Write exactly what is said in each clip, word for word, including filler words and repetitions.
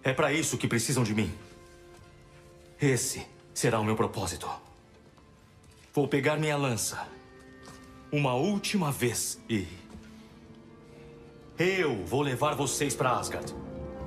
É para isso que precisam de mim. Esse será o meu propósito. Vou pegar minha lança uma última vez e... eu vou levar vocês para Asgard.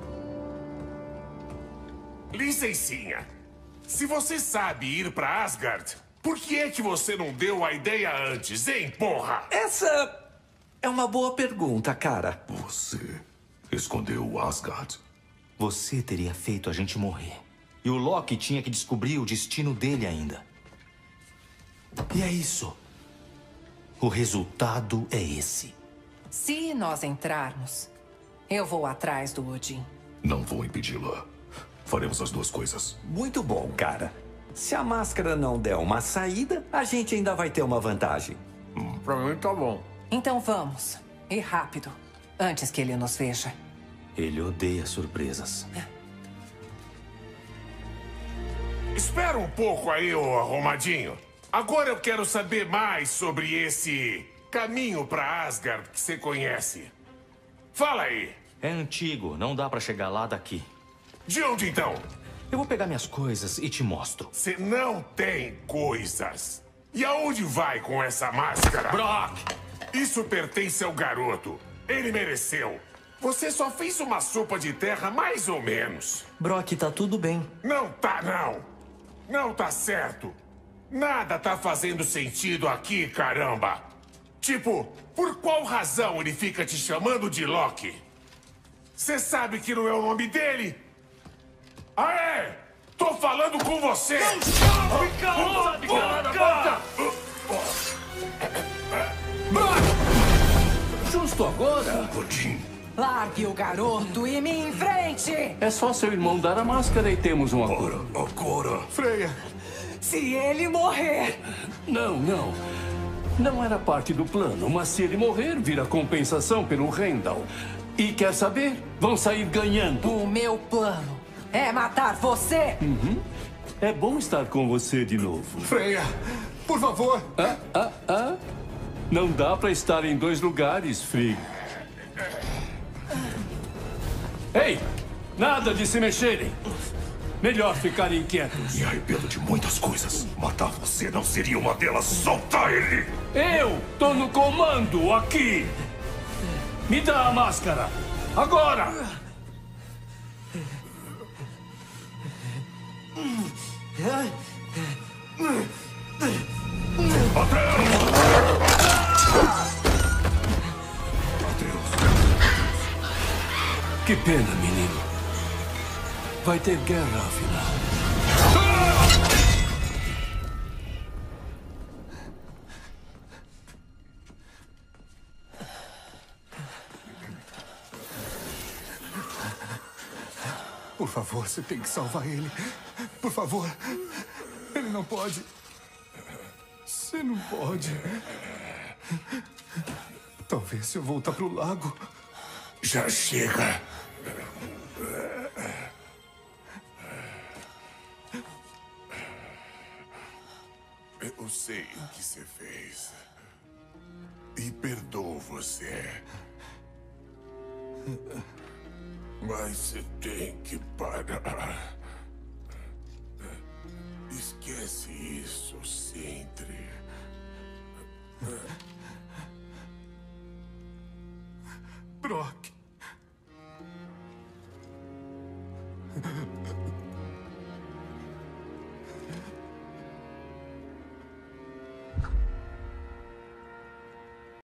Licencinha. Se você sabe ir para Asgard, por que é que você não deu a ideia antes, hein, porra? Essa é uma boa pergunta, cara. Você escondeu Asgard? Você teria feito a gente morrer. E o Loki tinha que descobrir o destino dele ainda. E é isso. O resultado é esse. Se nós entrarmos, eu vou atrás do Odin. Não vou impedi-la. Faremos as duas coisas. Muito bom, cara. Se a máscara não der uma saída, a gente ainda vai ter uma vantagem. Hum, pra mim tá bom. Então vamos. E rápido. Antes que ele nos veja. Ele odeia surpresas. Espera um pouco aí, ô arrumadinho. Agora eu quero saber mais sobre esse caminho para Asgard que você conhece. Fala aí. É antigo, não dá para chegar lá daqui. De onde então? Eu vou pegar minhas coisas e te mostro. Você não tem coisas. E aonde vai com essa máscara? Brock! Isso pertence ao garoto. Ele mereceu. Você só fez uma sopa de terra mais ou menos. Brock, tá tudo bem. Não tá, não. Não tá certo. Nada tá fazendo sentido aqui, caramba. Tipo, por qual razão ele fica te chamando de Loki? Você sabe que não é o nome dele? Ah, é? Tô falando com você! Não, cala a boca! Justo agora? Odin. Largue o garoto e me enfrente! É só seu irmão dar a máscara e temos um Agora, acordo. agora. Freya! Se ele morrer... Não, não. Não era parte do plano, mas se ele morrer, vira compensação pelo Heimdall. E quer saber? Vão sair ganhando. O meu plano é matar você! Uhum. É bom estar com você de novo. Freya, por favor! Ah, ah, ah. Não dá pra estar em dois lugares, Frigg. Ei! Nada de se mexerem! Melhor ficarem quietos. Me arrependo de muitas coisas. Matar você não seria uma delas. Solta ele! Eu tô no comando aqui! Me dá a máscara! Agora! Que pena, menino. Vai ter guerra, afinal. Por favor, você tem que salvar ele. Por favor. Ele não pode. Você não pode. Talvez se eu voltar pro lago... Já chega. Eu sei o que você fez. E perdoo você. Mas você tem que parar. Esquece isso, Sindri. Brock.